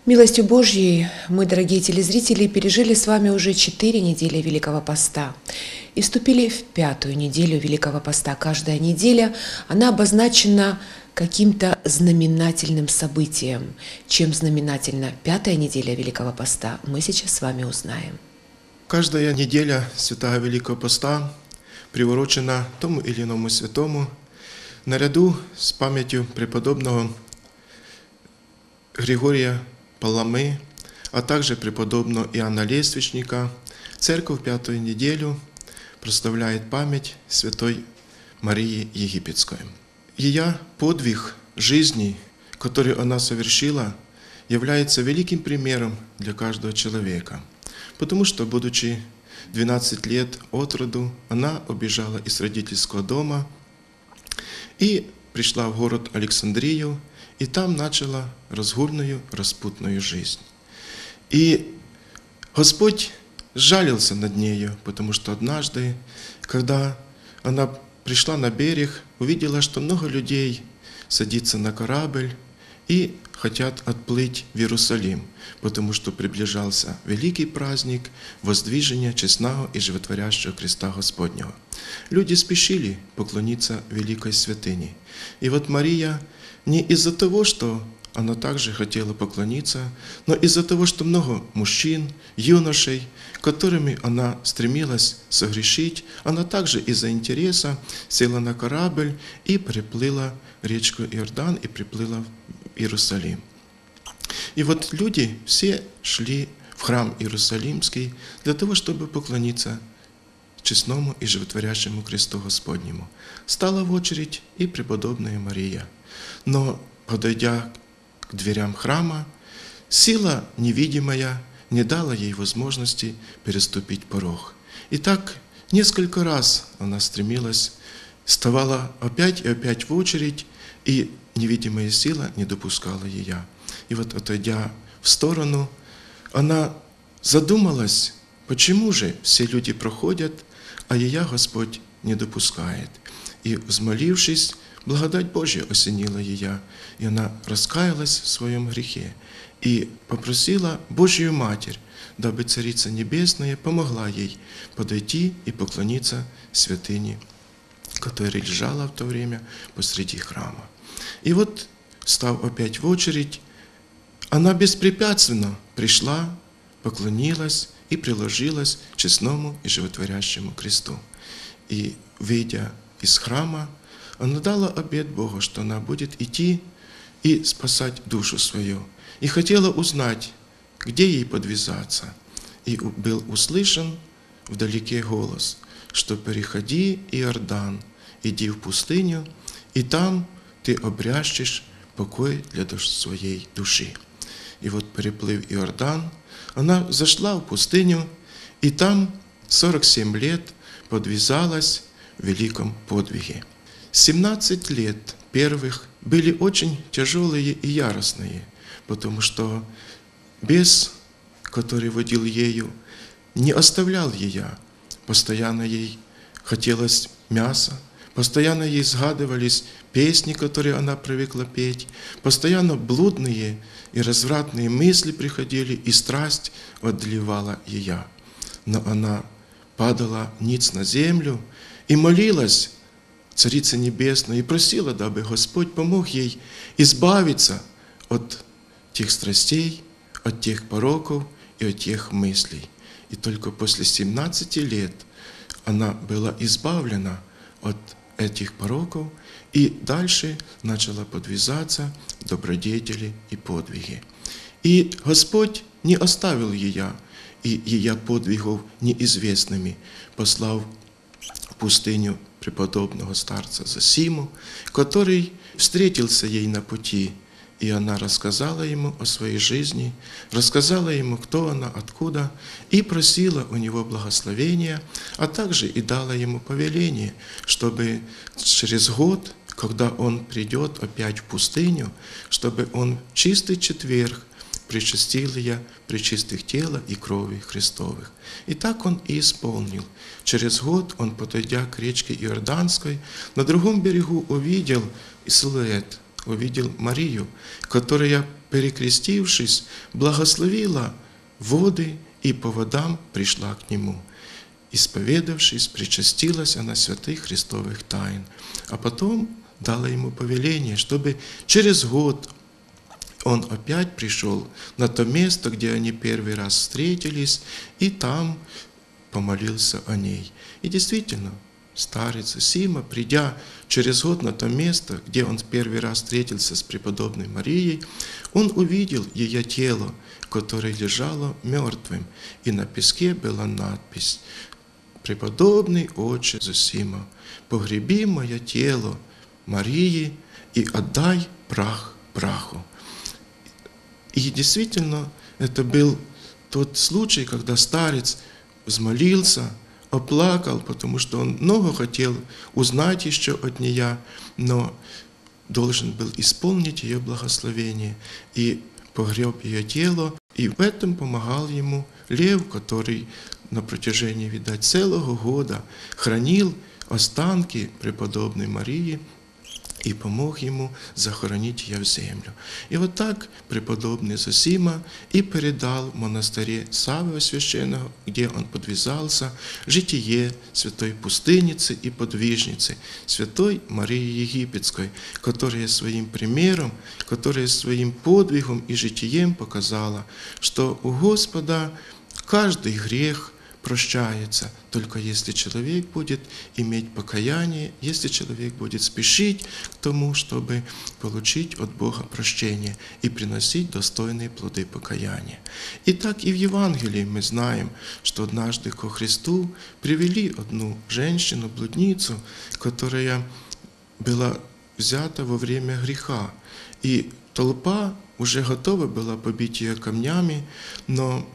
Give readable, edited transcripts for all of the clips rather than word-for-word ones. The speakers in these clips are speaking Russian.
Милостью Божьей мы, дорогие телезрители, пережили с вами уже 4 недели Великого Поста и вступили в 5-ю неделю Великого Поста. Каждая неделя, она обозначена каким-то знаменательным событием. Чем знаменательна 5-я неделя Великого Поста, мы сейчас с вами узнаем. Каждая неделя Святого Великого Поста приурочена тому или иному святому, наряду с памятью преподобного Григория Паламы, а также преподобного Иоанна Лествичника. Церковь 5-ю неделю прославляет память Святой Марии Египетской. Ее подвиг жизни, который она совершила, является великим примером для каждого человека, потому что, будучи 12 лет от роду, она убежала из родительского дома и пришла в город Александрию, и там начала разгульную, распутную жизнь. И Господь сжалился над нею, потому что однажды, когда она пришла на берег, увидела, что много людей садится на корабль и хотят отплыть в Иерусалим, потому что приближался великий праздник воздвижения честного и животворящего креста Господнего. Люди спешили поклониться великой святыне. И вот Мария не из-за того, что она также хотела поклониться, но из-за того, что много мужчин, юношей, которыми она стремилась согрешить, она также из-за интереса села на корабль и приплыла речку Иордан и приплыла в Иерусалим. И вот люди все шли в храм Иерусалимский для того, чтобы поклониться честному и животворящему кресту Господнему. Стала в очередь и преподобная Мария. Но, подойдя к дверям храма, сила невидимая не дала ей возможности переступить порог. И так несколько раз она стремилась, вставала опять и опять в очередь, и невидимая сила не допускала ее. И вот, отойдя в сторону, она задумалась, почему же все люди проходят, а ее Господь не допускает. И, взмолившись, благодать Божья осенила ее, и она раскаялась в своем грехе и попросила Божью Матерь, дабы Царица Небесная помогла ей подойти и поклониться святыне, которая лежала в то время посреди храма. И вот, став опять в очередь, она беспрепятственно пришла, поклонилась и приложилась к честному и животворящему кресту. И, выйдя из храма, она дала обет Богу, что она будет идти и спасать душу свою. И хотела узнать, где ей подвязаться. И был услышан вдалеке голос, что переходи Иордан, иди в пустыню, и там ты обрящешь покой для своей души. И вот, переплыв Иордан, она зашла в пустыню, и там 47 лет подвязалась в великом подвиге. 17 лет первых были очень тяжелые и яростные, потому что бес, который водил ею, не оставлял ее. Постоянно ей хотелось мяса, постоянно ей сгадывались песни, которые она привыкла петь, постоянно блудные и развратные мысли приходили, и страсть одолевала ее. Но она падала ниц на землю и молилась Царице Небесной и просила, дабы Господь помог ей избавиться от тех страстей, от тех пороков и от тех мыслей. И только после 17 лет она была избавлена от этих пороков и дальше начала подвязаться в добродетели и подвиги. И Господь не оставил ее и ее подвигов неизвестными, послав в пустыню преподобного старца Зосиму, который встретился ей на пути, и она рассказала ему о своей жизни, рассказала ему, кто она, откуда, и просила у него благословения, а также и дала ему повеление, чтобы через год, когда он придет опять в пустыню, чтобы он в чистый четверг причастил ее при чистых тела и крови Христовых. И так он и исполнил. Через год он, подойдя к речке Иорданской, на другом берегу увидел силуэт увидел Марию, которая, перекрестившись, благословила воды и по водам пришла к Нему. Исповедавшись, причастилась она святых Христовых тайн, а потом дала Ему повеление, чтобы через год Он опять пришел на то место, где они первый раз встретились, и там помолился о ней. И действительно, старец Зосима, придя через год на то место, где он первый раз встретился с преподобной Марией, он увидел ее тело, которое лежало мертвым, и на песке была надпись: «Преподобный отче Зосима, погреби мое тело Марии и отдай прах праху». И действительно, это был тот случай, когда старец взмолился, оплакал, потому что он много хотел узнать еще от нее, но должен был исполнить ее благословение и погреб ее тело. И в этом помогал ему Лев, который на протяжении, видать, целого года хранил останки преподобной Марии и помог ему захоронить ее в землю. И вот так преподобный Зосима и передал в монастыре Саввы Священного, где он подвязался, житие святой пустынницы и подвижницы, святой Марии Египетской, которая своим примером, которая своим подвигом и житием показала, что у Господа каждый грех прощается, только если человек будет иметь покаяние, если человек будет спешить к тому, чтобы получить от Бога прощение и приносить достойные плоды покаяния. И так и в Евангелии мы знаем, что однажды ко Христу привели одну женщину, блудницу, которая была взята во время греха. И толпа уже готова была побить ее камнями, но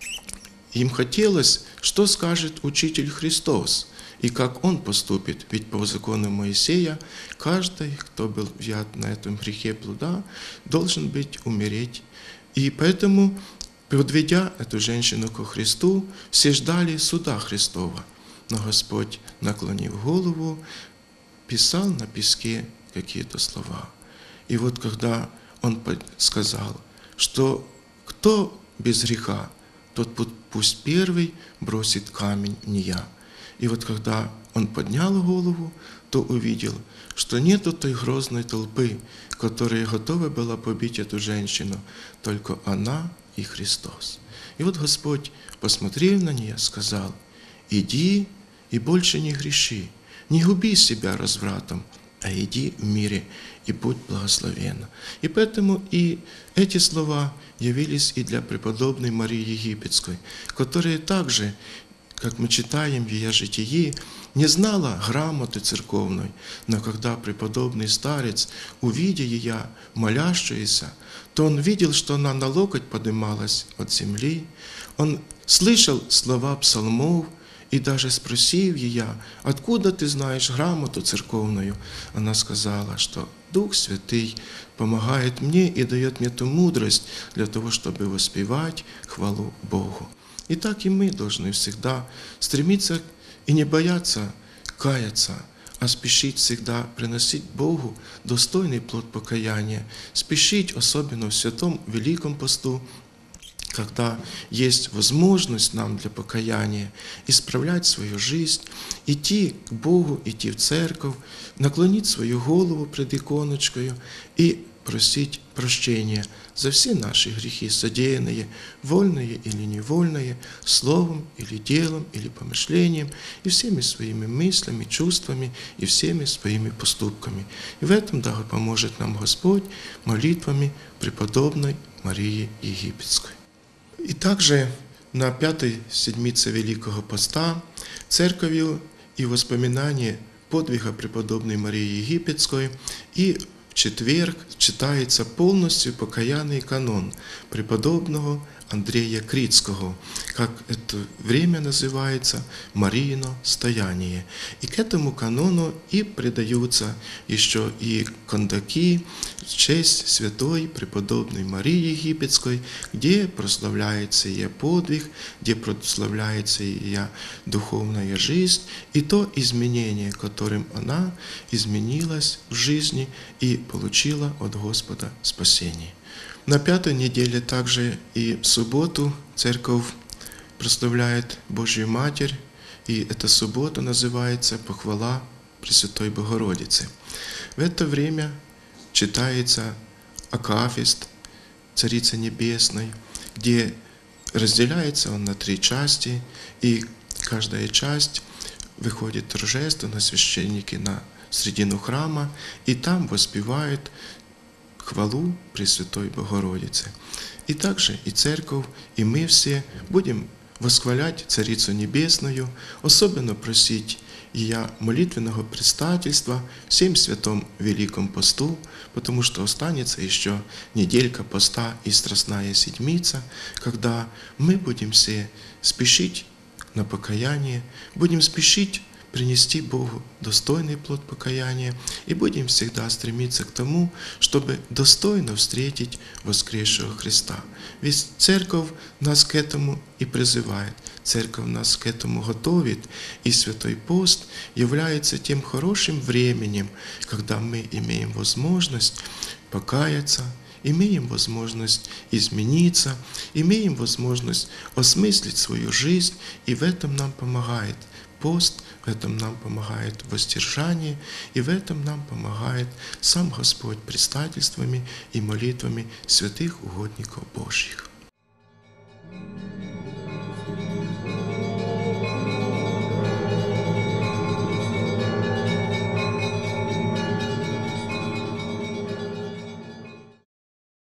им хотелось, что скажет Учитель Христос и как Он поступит. Ведь по закону Моисея каждый, кто был взят на этом грехе блуда, должен быть умереть. И поэтому, подведя эту женщину ко Христу, все ждали суда Христова. Но Господь, наклонив голову, писал на песке какие-то слова. И вот когда Он сказал, что кто без греха, тот пусть первый бросит камень в нея. И вот когда он поднял голову, то увидел, что нету той грозной толпы, которая готова была побить эту женщину, только она и Христос. И вот Господь, посмотрев на нее, сказал: «Иди и больше не греши, не губи себя развратом, а иди в мире и будь благословенна». И поэтому и эти слова явились и для преподобной Марии Египетской, которая также, как мы читаем в ее житии, не знала грамоты церковной, но когда преподобный старец, увидя ее молящуюся, то он видел, что она на локоть поднималась от земли, он слышал слова псалмов, и даже спросив ее: «Откуда ты знаешь грамоту церковную?» Она сказала, что Дух Святый помогает мне и дает мне ту мудрость для того, чтобы воспевать хвалу Богу. И так и мы должны всегда стремиться и не бояться каяться, а спешить всегда приносить Богу достойный плод покаяния, спешить особенно в святом Великом посту, когда есть возможность нам для покаяния, исправлять свою жизнь, идти к Богу, идти в церковь, наклонить свою голову пред иконочкою и просить прощения за все наши грехи, содеянные, вольные или невольные, словом или делом или помышлением, и всеми своими мыслями, чувствами и всеми своими поступками. И в этом да поможет нам Господь молитвами преподобной Марии Египетской. И также на 5-й седмице Великого Поста церковью и воспоминание подвига преподобной Марии Египетской и в четверг читается полностью покаянный канон преподобного Андрея Критского, как это время называется, Мариино стояние. И к этому канону и придаются еще и кондаки в честь святой преподобной Марии Египетской, где прославляется ее подвиг, где прославляется ее духовная жизнь и то изменение, которым она изменилась в жизни и получила от Господа спасение. На 5-й неделе также и в субботу церковь прославляет Божью Матерь, и эта суббота называется «Похвала Пресвятой Богородицы». В это время читается акафист Царицы Небесной, где разделяется он на 3 части, и каждая часть выходит торжественно, священники на средину храма, и там воспевают хвалу Пресвятой Богородицы. И также и церковь, и мы все будем восхвалять Царицу Небесную, особенно просить ее молитвенного предстательства всем святом Великом посту, потому что останется еще неделька поста и Страстная Седмица, когда мы будем все спешить на покаяние, будем спешить принести Богу достойный плод покаяния и будем всегда стремиться к тому, чтобы достойно встретить воскресшего Христа. Ведь Церковь нас к этому и призывает, Церковь нас к этому готовит, и Святой Пост является тем хорошим временем, когда мы имеем возможность покаяться, имеем возможность измениться, имеем возможность осмыслить свою жизнь, и в этом нам помогает пост, в этом нам помогает воздержание, и в этом нам помогает сам Господь предстательствами и молитвами святых угодников Божьих.